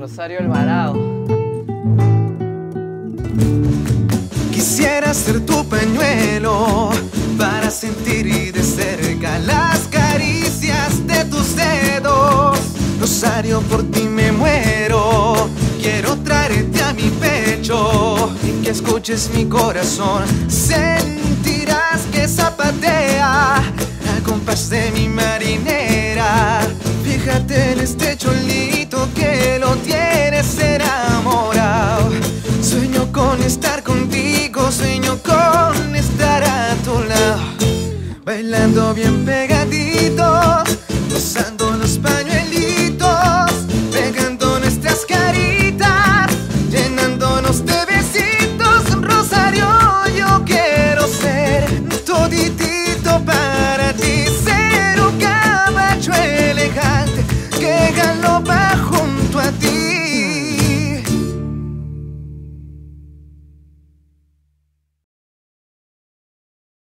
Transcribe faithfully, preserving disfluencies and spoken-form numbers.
Rosario Alvarado. Quisiera ser tu pañuelo para sentir de cerca las caricias de tus dedos. Rosario, por ti me muero. Quiero traerte a mi pecho y que escuches mi corazón. Sentirás que zapatea al compás de mi marinera. Fíjate en este cholito que lo tienes enamorado. Sueño con estar contigo, sueño con estar a tu lado, bailando bien pegadito.